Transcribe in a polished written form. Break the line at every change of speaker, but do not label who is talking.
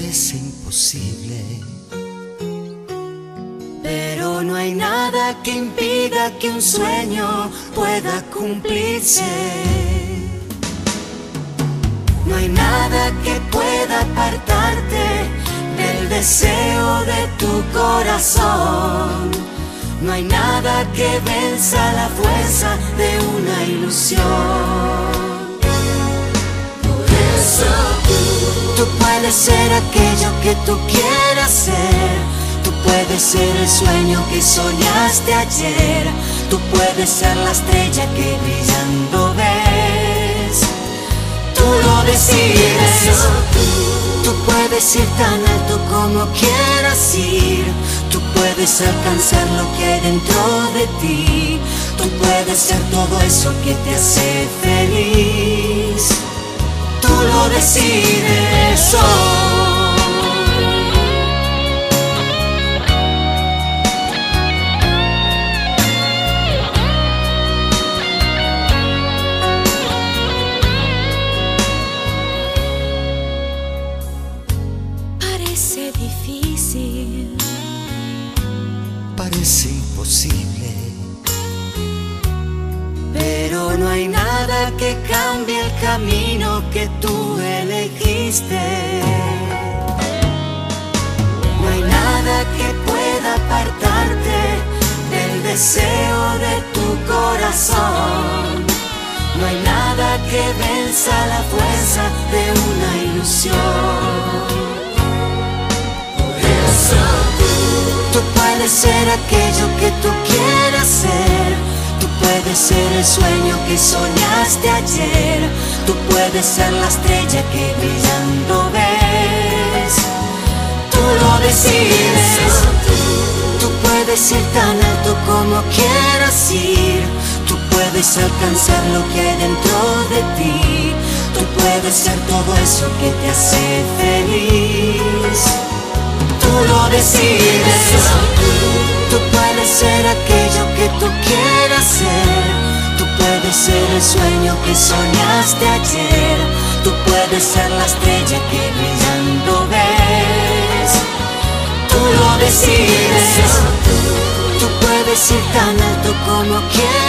Parece imposible,
pero no hay nada que impida que un sueño pueda cumplirse. No hay nada que pueda apartarte del deseo de tu corazón. No hay nada que venza la fuerza de una ilusión. Por eso tú puedes ser aquello que tú quieras ser. Tú puedes ser el sueño que soñaste ayer. Tú puedes ser la estrella que brillando ves. Tú lo decides. Tú puedes ir tan alto como quieras ir. Tú puedes alcanzar lo que hay dentro de ti. Tú puedes ser todo eso que te hace feliz. Tú lo decides hoy. Parece difícil,
parece imposible,
pero no hay nada que cambie el camino que tú elegiste. No hay nada que pueda apartarte del deseo de tu corazón. No hay nada que venza la fuerza de una ilusión. Por eso tú puedes ser aquello que tú quieras ser. Tú puedes ser el sueño que soñaste ayer. Tú puedes ser la estrella que brillando ves. Tú lo decides. Tú puedes ir tan alto como quieras ir. Tú puedes alcanzar lo que hay dentro de ti. Tú puedes ser todo eso que te hace feliz. Tú lo decides. Tú puedes ser aquello que tú quieras ser. Tú puedes ser el sueño que soñaste ayer. Tú puedes ser la estrella que brillando ves. Tú lo decides. Tú puedes ir tan alto como quieras